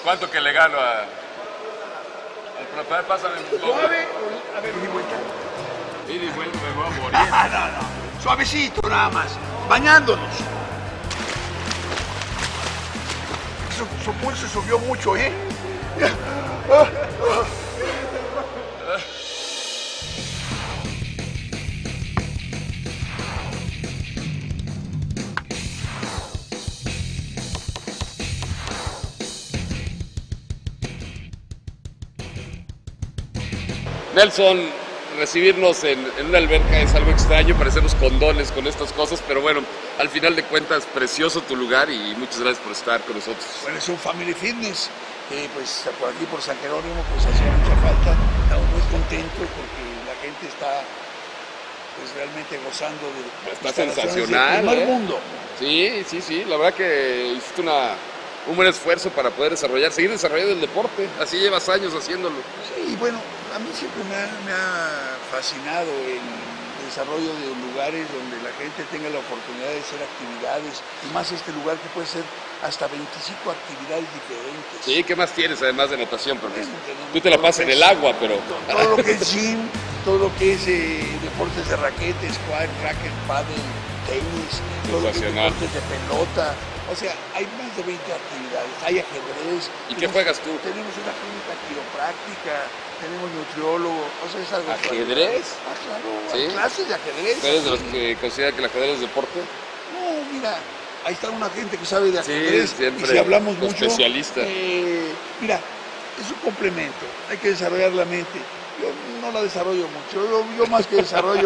¿Cuánto que le gano al profe? Pásame un poco. Suave, a ver, di vuelta. Y vuelta me voy a morir. No. Suavecito nada más. Bañándonos. Su pulso subió mucho, ¿eh? Nelson, recibirnos en una alberca es algo extraño, parecemos condones con estas cosas, pero bueno, al final de cuentas, precioso tu lugar y muchas gracias por estar con nosotros. Bueno, es un Family Fitness, que pues por aquí, por San Jerónimo, pues hacía mucha falta. Estamos muy contentos porque la gente está pues realmente gozando de Está sensacional, del primer mundo. Sí, la verdad que hiciste un buen esfuerzo para poder seguir desarrollando el deporte, así llevas años haciéndolo. Sí, bueno, a mí siempre me ha fascinado el desarrollo de lugares donde la gente tenga la oportunidad de hacer actividades, y más este lugar que puede ser hasta 25 actividades diferentes. Sí, ¿qué más tienes además de natación? Porque Bueno, tú te la pasas en el agua, pero... Todo lo que es gym, todo lo que es deportes de raquete, squash, racket, paddle, tenis, todo lo que es Sensacional. deportes de pelota. O sea, hay más de 20 actividades, hay ajedrez. ¿Y qué juegas tú? Tenemos una clínica quiropráctica, tenemos nutriólogo, o sea, es algo... ¿Ajedrez? Ah, claro, ¿Sí? hay clases de ajedrez. ¿Tú eres de los que consideran que el ajedrez es deporte? No, mira, ahí está una gente que sabe de ajedrez, siempre, y si hablamos mucho... especialista. Mira, es un complemento, hay que desarrollar la mente. Yo no la desarrollo mucho, yo más que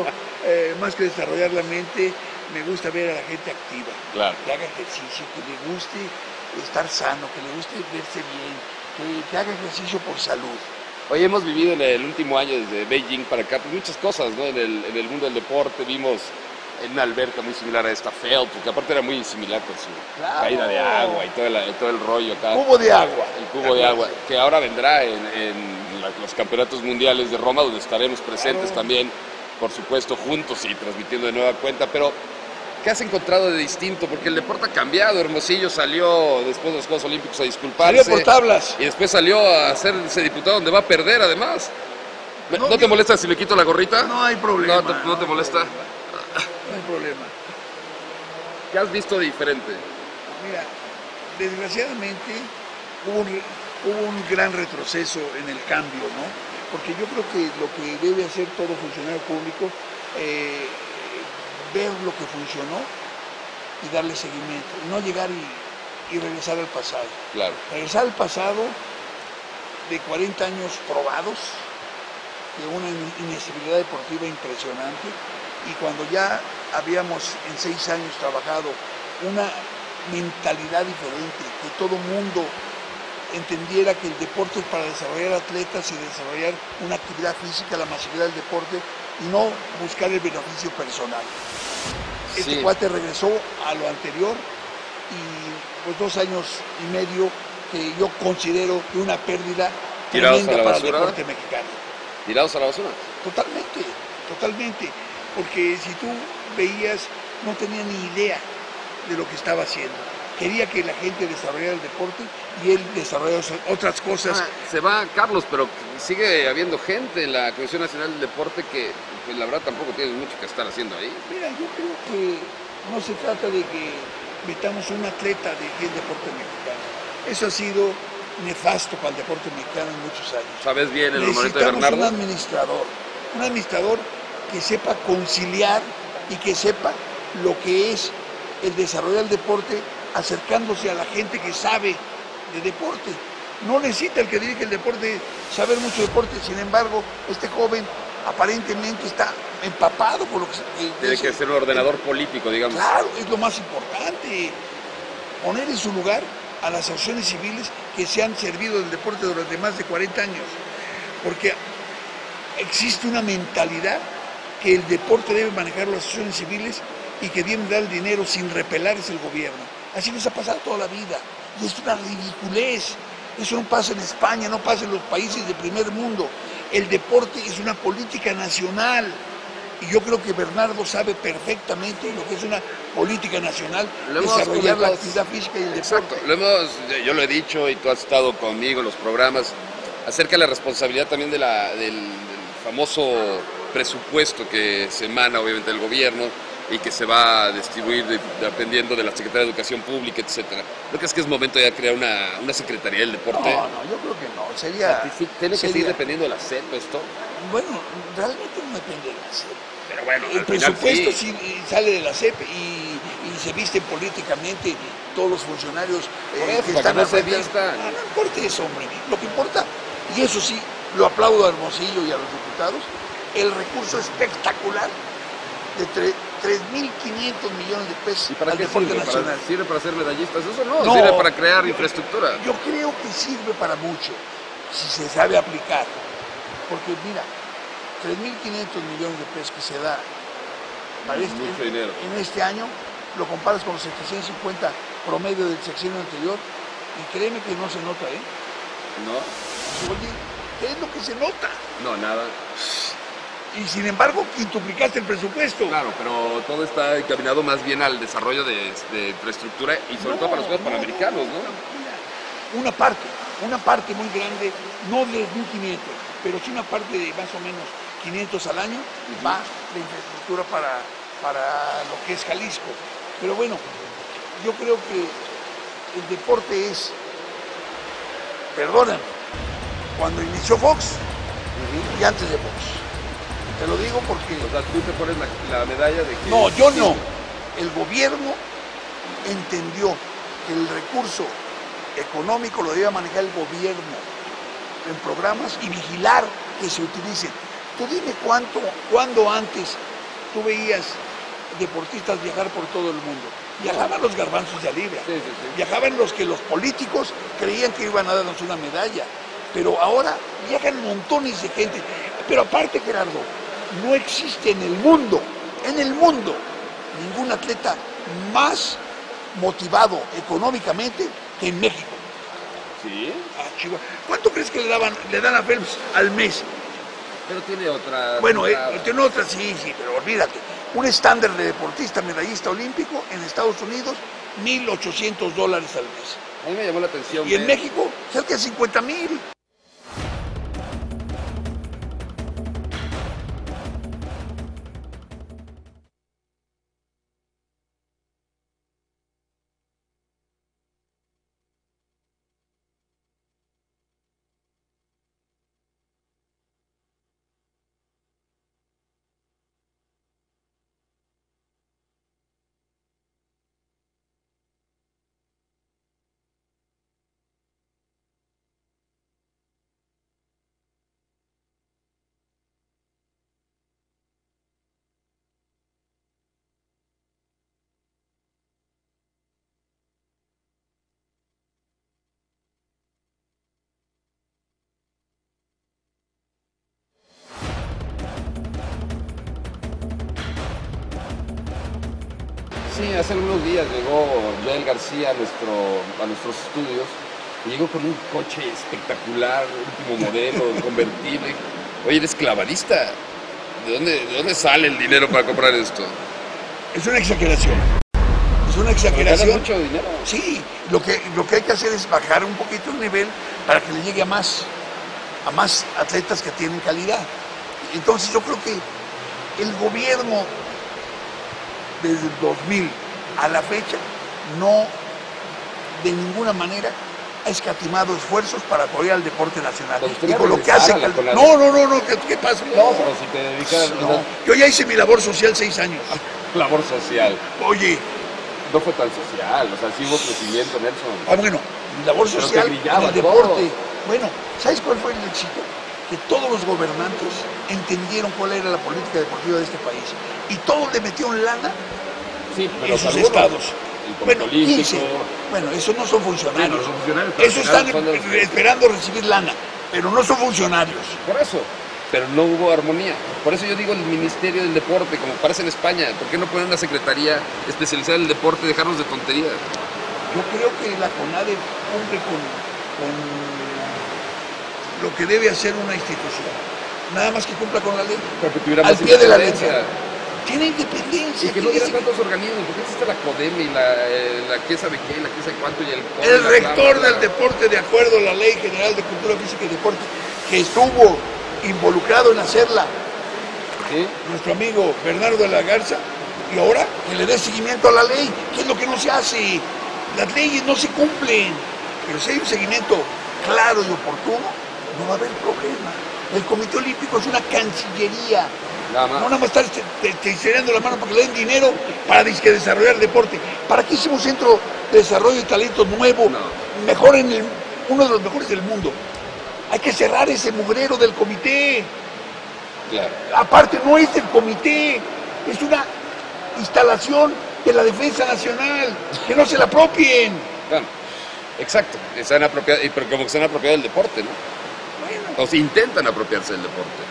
desarrollar la mente, me gusta ver a la gente activa, Claro. que haga ejercicio, que le guste estar sano, que le guste verse bien, que haga ejercicio por salud. Hoy hemos vivido en el último año, desde Beijing para acá, pues muchas cosas, ¿no? En el mundo del deporte vimos en una alberca muy similar a esta Feld, porque aparte era muy similar con su caída de agua y todo el rollo acá. Cubo de agua. El cubo de agua, que ahora vendrá en los campeonatos mundiales de Roma, donde estaremos presentes también, por supuesto, juntos y transmitiendo de nueva cuenta. Pero, ¿qué has encontrado de distinto? Porque el deporte ha cambiado. Hermosillo salió después de los Juegos Olímpicos a disculparse. Salió por tablas. Y después salió a hacerse diputado donde va a perder, además. ¿No te molesta si me quito la gorrita? No hay problema. ¿No te molesta? No hay problema. ¿Qué has visto diferente? Mira, desgraciadamente hubo un gran retroceso en el cambio, ¿no? Porque yo creo que lo que debe hacer todo funcionario público, ver lo que funcionó y darle seguimiento, no llegar y regresar al pasado. Claro. Regresar al pasado de 40 años probados, de una inestabilidad deportiva impresionante, y cuando ya habíamos en 6 años trabajado una mentalidad diferente, que todo mundo entendiera que el deporte es para desarrollar atletas y desarrollar una actividad física, la masividad del deporte, y no buscar el beneficio personal. Este cuate regresó a lo anterior y pues 2 años y medio que yo considero que una pérdida tremenda para el deporte mexicano. ¿Tirados a la basura? Totalmente, totalmente. Porque si tú veías, no tenía ni idea de lo que estaba haciendo. Quería que la gente desarrollara el deporte y él desarrolló otras cosas. Se va Carlos, pero sigue habiendo gente en la Comisión Nacional del Deporte que pues, la verdad tampoco tiene mucho que estar haciendo ahí. Mira, yo creo que no se trata de que metamos un atleta del deporte mexicano. Eso ha sido nefasto para el deporte mexicano en muchos años. ¿Sabes bien el momento de Bernardo? Un administrador que sepa conciliar y que sepa lo que es el desarrollar el deporte acercándose a la gente que sabe de deporte. No necesita el que dirige el deporte saber mucho de deporte, sin embargo, este joven aparentemente está empapado por lo que... Tiene que ser un ordenador político, digamos. Claro, es lo más importante. Poner en su lugar a las asociaciones civiles que se han servido del deporte durante más de 40 años. Porque existe una mentalidad que el deporte debe manejar las asociaciones civiles y que deben dar el dinero sin repelarse el gobierno. Así nos ha pasado toda la vida. Y es una ridiculez. Eso no pasa en España, no pasa en los países de primer mundo. El deporte es una política nacional Y yo creo que Bernardo sabe perfectamente lo que es una política nacional, Lo hemos desarrollar la comentado. actividad física y el Exacto, deporte. yo lo he dicho y tú has estado conmigo en los programas acerca de la responsabilidad también del famoso presupuesto que se emana obviamente del gobierno y que se va a distribuir dependiendo de la Secretaría de Educación Pública, etcétera. ¿No crees que es momento ya de crear una Secretaría del Deporte? No, no, yo creo que no. O sea, Sería, ¿tiene que seguir sería, dependiendo de la SEP esto? bueno, realmente no depende de la SEP. Pero bueno, El al final presupuesto sí. sí sale de la SEP y se visten políticamente todos los funcionarios Por eso, que para están que no se frente. vistan. No, no importa eso, hombre. Lo que importa, y eso sí, lo aplaudo a Hermosillo y a los diputados, el recurso espectacular de 3.500 millones de pesos ¿Y para al qué deporte sirve? nacional. ¿Sirve para ser medallistas? Eso no, No, sirve para crear infraestructura. Yo creo que sirve para mucho, si se sabe aplicar. Porque mira, 3.500 millones de pesos que se da para Mucho dinero. en este año, lo comparas con los 750 promedio del sexenio anterior, y créeme que no se nota, ¿eh? ¿No? Oye, ¿qué es lo que se nota? No, nada. Y sin embargo, quintuplicaste el presupuesto. Claro, pero todo está encaminado más bien al desarrollo de infraestructura y sobre todo para los Juegos Panamericanos, ¿no? Mira, una parte muy grande, no de 1.500, pero sí una parte de más o menos 500 al año, va de infraestructura para lo que es Jalisco. Pero bueno, yo creo que el deporte es, perdóname, cuando inició Fox y antes de Fox. Te lo digo porque... O sea, tú te pones la medalla de que... No, yo no. El gobierno entendió que el recurso económico lo debe manejar el gobierno en programas y vigilar que se utilicen. Tú dime cuándo antes tú veías deportistas viajar por todo el mundo. Viajaban los garbanzos de a libra, Sí, sí, sí. viajaban los que los políticos creían que iban a darnos una medalla, pero ahora viajan montones de gente. Pero aparte, Gerardo, no existe en el mundo, ningún atleta más motivado económicamente que en México. Sí, Ah, Chihuahua. ¿Cuánto crees que le dan a Phelps al mes? pero tiene otra... Bueno, tiene otra, sí, pero olvídate. Un estándar de deportista medallista olímpico en Estados Unidos, $1,800 al mes. A mí me llamó la atención. Y en México, cerca de 50,000. Sí, hace algunos días llegó Joel García a nuestros estudios y llegó con un coche espectacular, último modelo, convertible. Oye, eres clavadista. ¿De dónde sale el dinero para comprar esto? Es una exageración. Es una ¿Ganas exageración. mucho dinero? Sí, lo que hay que hacer es bajar un poquito el nivel para que le llegue a más atletas que tienen calidad. Entonces yo creo que el gobierno desde el 2000 a la fecha no de ninguna manera ha escatimado esfuerzos para apoyar al deporte nacional. Y con lo que hace... No, ¿qué pasa? No, pero si te dedicas... No, yo ya hice mi labor social 6 años. Labor social. Oye, No fue tan social, o sea, sí hubo crecimiento, Nelson. bueno, mi labor Pero social te brillaba en el todo. deporte. Bueno, ¿sabes cuál fue el éxito? Que todos los gobernantes entendieron cuál era la política deportiva de este país y todos le metieron lana Sí, pero en sus algunos, estados. el Comité Bueno, Olímpico. 15. Bueno, esos no son funcionarios. Sí, no son funcionarios, pero Esos al final están son los- esperando recibir lana, pero no son funcionarios. Por eso. Pero no hubo armonía. Por eso yo digo el Ministerio del Deporte, como parece en España. ¿Por qué no poner una secretaría especializada en el deporte y dejarnos de tonterías? Yo creo que la CONADE cumple con lo que debe hacer una institución. nada más que cumpla con la ley. Pero que tuviera al más pie de la independencia. letra. Tiene independencia. Y que no hubiera tantos organismos, porque existe la CODEM y la quién sabe qué, la quién sabe cuánto y el rector del deporte, de acuerdo a la Ley General de Cultura Física y Deporte, que estuvo involucrado en hacerla, ¿sí? Nuestro amigo Bernardo de la Garza, y ahora que le dé seguimiento a la ley, que es lo que no se hace. Las leyes no se cumplen, pero si hay un seguimiento claro y oportuno, no va a haber problema. El Comité Olímpico es una cancillería. Nada más. No nada más estar estirando la mano porque le den dinero para desarrollar deporte. ¿Para qué hicimos centro de desarrollo de talento nuevo? No. Mejor uno de los mejores del mundo. Hay que cerrar ese mugrero del comité. Claro. Aparte no es del comité, es una instalación de la Defensa Nacional. Que no se la apropien. Bueno, exacto. Están apropiados, pero como que están apropiados del deporte, ¿no? Bueno. O sea, intentan apropiarse del deporte.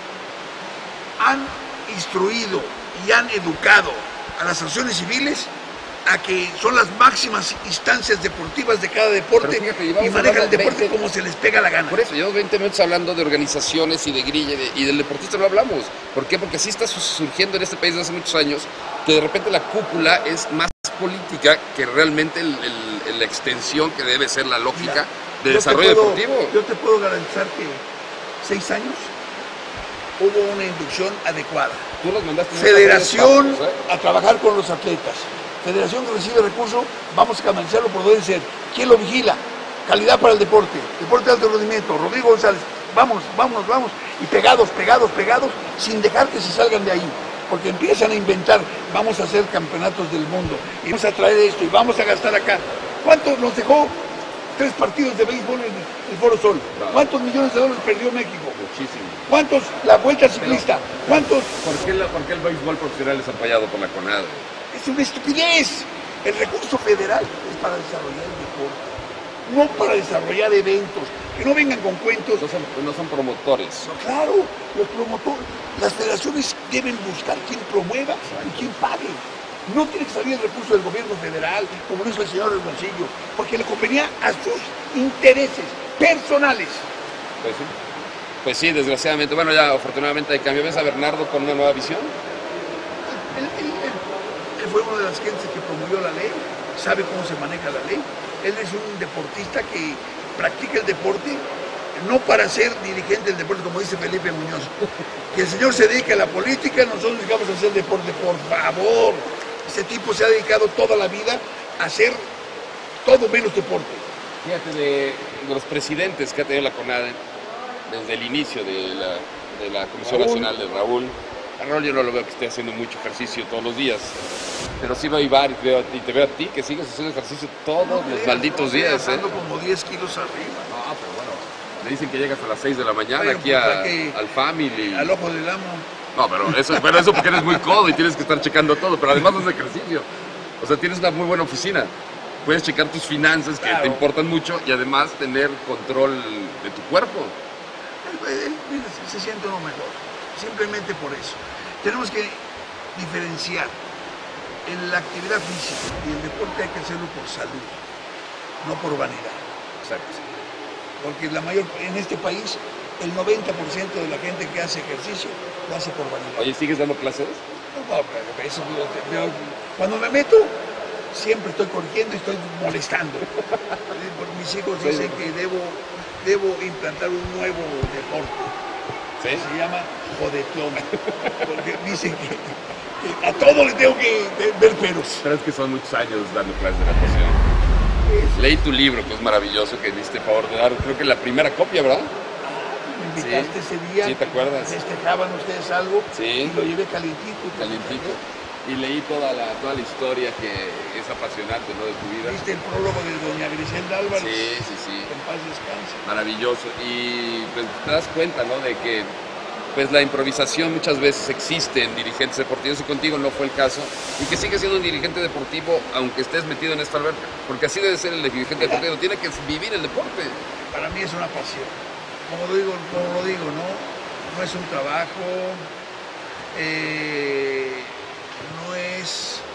Han instruido y han educado a las asociaciones civiles a que son las máximas instancias deportivas de cada deporte, fíjate, y manejan el deporte como se les pega la gana. Por eso, llevamos 20 minutos hablando de organizaciones y de grilla y del deportista no hablamos. ¿Por qué? Porque así está surgiendo en este país desde hace muchos años que de repente la cúpula es más política que realmente la extensión que debe ser la lógica de desarrollo deportivo. Yo te puedo garantizar que 6 años hubo una inducción adecuada. Tú los mandaste Federación pasos, a trabajar con los atletas. Federación que recibe recursos, vamos a canalizarlo por donde ser. ¿Quién lo vigila? Calidad para el deporte, deporte de alto rendimiento, Rodrigo González. Vamos. Y pegados, sin dejar que se salgan de ahí. Porque empiezan a inventar, vamos a hacer campeonatos del mundo, y vamos a traer esto, y vamos a gastar acá. ¿Cuánto nos dejó 3 partidos de béisbol en el Foro Sol? ¿Cuántos millones de dólares perdió México? Muchísimo. ¿Cuántos la vuelta ciclista? ¿Cuántos? ¿Por qué el béisbol profesional es apoyado por la CONADE? Es una estupidez. El recurso federal es para desarrollar el deporte, no para desarrollar eventos. Que no vengan con cuentos. No son promotores. No, claro, los promotores, las federaciones deben buscar quién promueva y quién pague. No tiene que salir el recurso del gobierno federal, como dice el señor Hermosillo, porque le convenía a sus intereses personales. Pues sí, desgraciadamente. Bueno, ya afortunadamente hay cambio. ¿Ves a Bernardo con una nueva visión? Él fue una de las gentes que promovió la ley, sabe cómo se maneja la ley. Él es un deportista que practica el deporte, no para ser dirigente del deporte, como dice Felipe Muñoz. Que el señor se dedique a la política, nosotros dedicamos a hacer deporte, por favor. Ese tipo se ha dedicado toda la vida a hacer todo menos deporte. Fíjate, de los presidentes que ha tenido la CONADE desde el inicio de la Comisión Nacional de Raúl. A Raúl yo no lo veo que esté haciendo mucho ejercicio todos los días, pero sí veo a Ibar y te veo a ti que sigues haciendo ejercicio todos los malditos días. Ando como 10 kilos arriba. No, pero bueno, me dicen que llegas a las 6 de la mañana Bueno, aquí pues, al Family. Al ojo del amo. No, pero eso porque eres muy codo y tienes que estar checando todo, pero además haces ejercicio. O sea, tienes una muy buena oficina. Puedes checar tus finanzas, que te importan mucho, y además tener control de tu cuerpo. Él se siente uno mejor, simplemente por eso. Tenemos que diferenciar en la actividad física y el deporte. Hay que hacerlo por salud, no por vanidad. Exacto. Porque en este país, el 90% de la gente que hace ejercicio lo hace por vanidad. Oye, ¿sigues dando clases? No, eso, cuando me meto, siempre estoy corrigiendo y estoy molestando. Porque mis hijos dicen que debo implantar un nuevo deporte. ¿Sí? Que se llama jodetón. Porque dicen que a todo le tengo que ver peros. Pero es que son muchos años dando clases de natación. Leí tu libro, que es maravilloso, que diste favor de dar, creo que la primera copia, ¿verdad? Me invitaste ese día. Sí, ¿te acuerdas? Festejaban ustedes algo. Sí. Y lo llevé calientito. Calientito. Y leí toda la historia que es apasionante, ¿no?, de tu vida. ¿Viste el prólogo de doña Griselda Álvarez? Sí. En paz descanse. Maravilloso. Y pues te das cuenta, ¿no?, de que pues la improvisación muchas veces existe en dirigentes deportivos, y contigo no fue el caso, y que sigues siendo un dirigente deportivo aunque estés metido en esta alberca, porque así debe ser el dirigente deportivo, tiene que vivir el deporte. Para mí es una pasión, como lo digo, no es un trabajo, no es